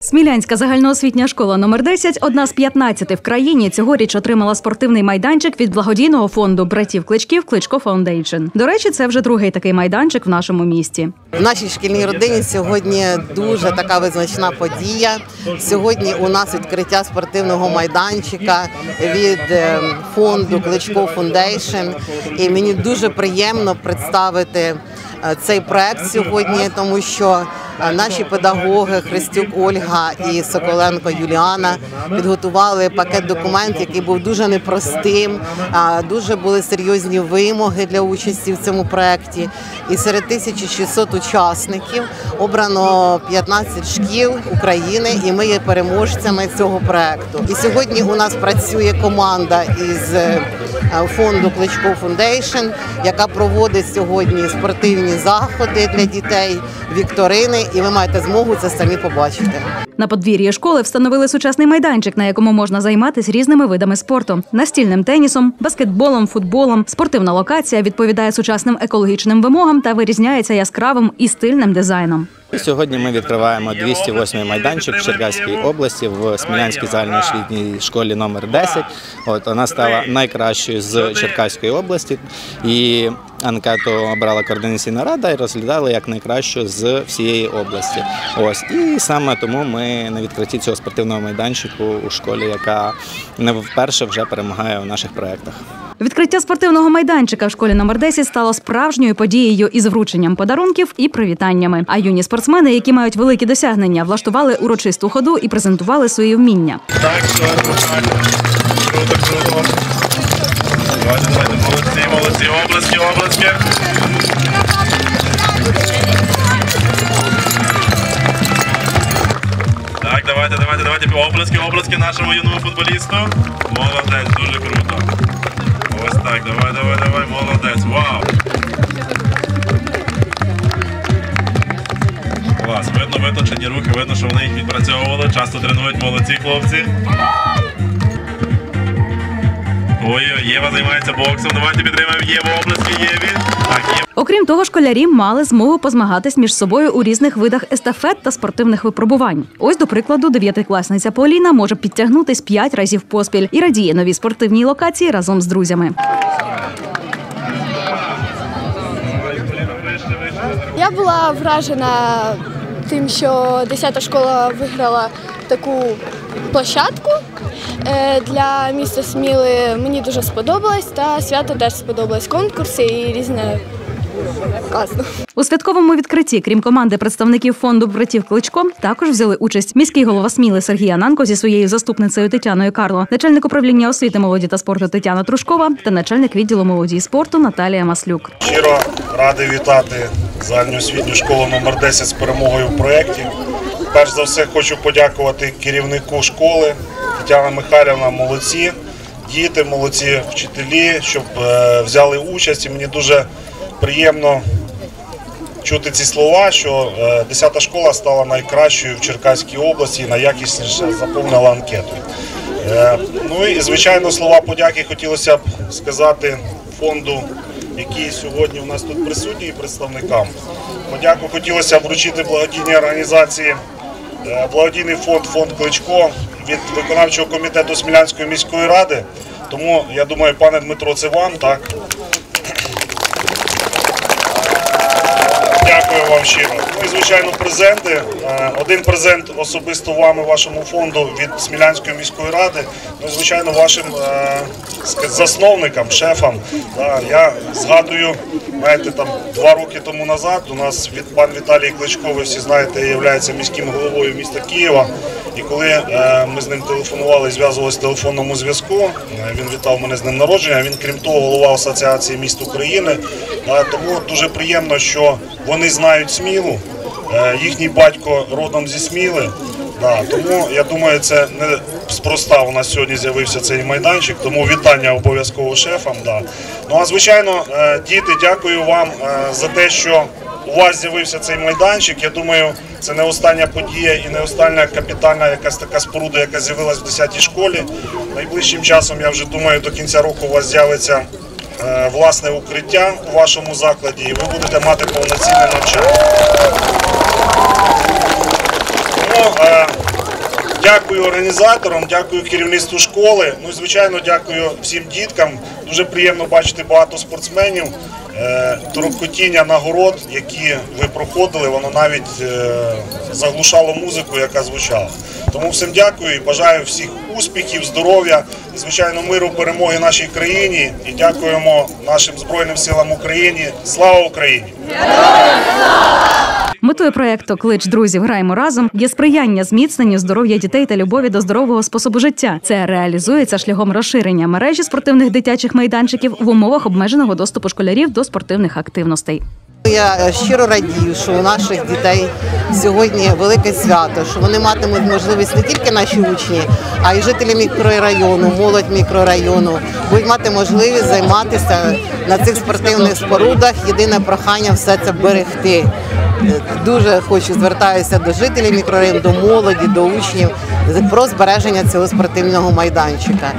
Смілянська загальноосвітня школа номер 10, одна з 15 в країні, цьогоріч отримала спортивний майданчик від благодійного фонду братів Кличків «Кличко Фаундейшн». До речі, це вже другий такий майданчик в нашому місті. В нашій шкільній родині сьогодні дуже така визначна подія. Сьогодні у нас відкриття спортивного майданчика від фонду «Кличко Фаундейшн». І мені дуже приємно представити цей проект сьогодні, тому що наші педагоги Христюк Ольга і Соколенко Юліана підготували пакет документів, який був дуже непростим, дуже були серйозні вимоги для участі в цьому проєкті. І серед 1600 учасників обрано 15 шкіл України, і ми є переможцями цього проєкту. І сьогодні у нас працює команда із фонду «Кличко Фаундейшн», яка проводить сьогодні спортивні заходи для дітей, вікторини, і ви маєте змогу це самі побачити. На подвір'ї школи встановили сучасний майданчик, на якому можна займатися різними видами спорту – настільним тенісом, баскетболом, футболом. Спортивна локація відповідає сучасним екологічним вимогам та вирізняється яскравим і стильним дизайном. Сьогодні ми відкриваємо 208-й майданчик в Черкаській області в Смілянській загальноосвітній школі номер 10. Вона стала найкращою з Черкаської області, і анкету обрала координаційна рада і розглядали як найкращу з всієї області. І саме тому ми на відкритті цього спортивного майданчику у школі, яка не вперше вже перемагає у наших проєктах. Відкриття спортивного майданчика в школі номер 10 стало справжньою подією із врученням подарунків і привітаннями. А юні спортсмени, які мають великі досягнення, влаштували урочисту ходу і презентували свої вміння. Так, круто. Давайте, молодці, обласки. Так, давайте, обласки нашому юному футболісту. Молодець, дуже круто. Ось так, давай, молодець, вау! Клас, видно виточені рухи, видно, що вони їх відпрацьовували, часто тренують, молодці хлопці. Ой, Єва займається боксом, давайте підтримаємо Єву, обласки Єві. Окрім того, школярі мали змогу позмагатись між собою у різних видах естафет та спортивних випробувань. Ось, до прикладу, 9-класниця Поліна може підтягнутись 5 разів поспіль і радіє новій спортивній локації разом з друзями. Я була вражена тим, що 10-та школа виграла таку площадку для міста Сміли. Мені дуже сподобалось, та свято теж сподобалось. Конкурси і різне. Класно. У святковому відкритті, крім команди представників фонду братів Кличко, також взяли участь міський голова Сміли Сергій Ананко зі своєю заступницею Тетяною Карло, начальник управління освіти, молоді та спорту Тетяна Трушкова та начальник відділу молоді і спорту Наталія Маслюк. Щиро радий вітати загальноосвітню школу номер 10 з перемогою в проєкті. Перш за все хочу подякувати керівнику школи. Тетяна Михайлівна, молодці, діти, молодці вчителі, щоб взяли участь. І мені дуже приємно чути ці слова, що 10-та школа стала найкращою в Черкаській області і найякісніше заповнила анкету. Ну і, звичайно, слова подяки хотілося б сказати фонду, який сьогодні у нас тут присутній, представникам. Подяку хотілося б вручити благодійній організації, благодійний фонд Кличко від виконавчого комітету Смілянської міської ради. Тому, я думаю, пане Дмитро, це вам, так? Дякую вам щиро. Ну і, звичайно, презенти. Один презент особисто вам і вашому фонду від Смілянської міської ради. Ну, звичайно, вашим засновникам, шефам. Я згадую, знаєте, там 2 роки тому назад у нас пан Віталій Кличко, ви всі знаєте, є міським головою міста Києва. І коли ми з ним телефонували, зв'язувалися в телефонному зв'язку, він вітав мене з днем народження, він, крім того, голова Асоціації міст України. Тому дуже приємно, що вони знають Смілу, їхній батько родом зі Сміли. Тому, я думаю, це не спроста у нас сьогодні з'явився цей майданчик, тому вітання обов'язково шефам. Ну а, звичайно, діти, дякую вам за те, що у вас з'явився цей майданчик. Я думаю, це не остання подія і не остання капітальна якась така споруда, яка з'явилась в 10-й школі. Найближчим часом, я вже думаю, до кінця року у вас з'явиться власне укриття у вашому закладі, і ви будете мати повноцінне навчання. Тому Дякую організаторам, дякую керівництву школи. Ну і, звичайно, дякую всім діткам. Дуже приємно бачити багато спортсменів. Торохкотіння нагород, які ви проходили, воно навіть заглушало музику, яка звучала. Тому всім дякую і бажаю всіх успіхів, здоров'я, і, звичайно, миру, перемоги нашій країні. І дякуємо нашим Збройним силам України. Слава Україні! Метою проєкту «Клич друзів, граємо разом» є сприяння зміцненню здоров'я дітей та любові до здорового способу життя. Це реалізується шляхом розширення мережі спортивних дитячих майданчиків в умовах обмеженого доступу школярів до спортивних активностей. Я щиро радію, що у наших дітей сьогодні велике свято, що вони матимуть можливість не тільки наші учні, а й жителі мікрорайону, молодь мікрорайону, будуть мати можливість займатися на цих спортивних спорудах. Єдине прохання – все це берегти. Дуже звертаюся до жителів мікрорайону, до молоді, до учнів про збереження цього спортивного майданчика.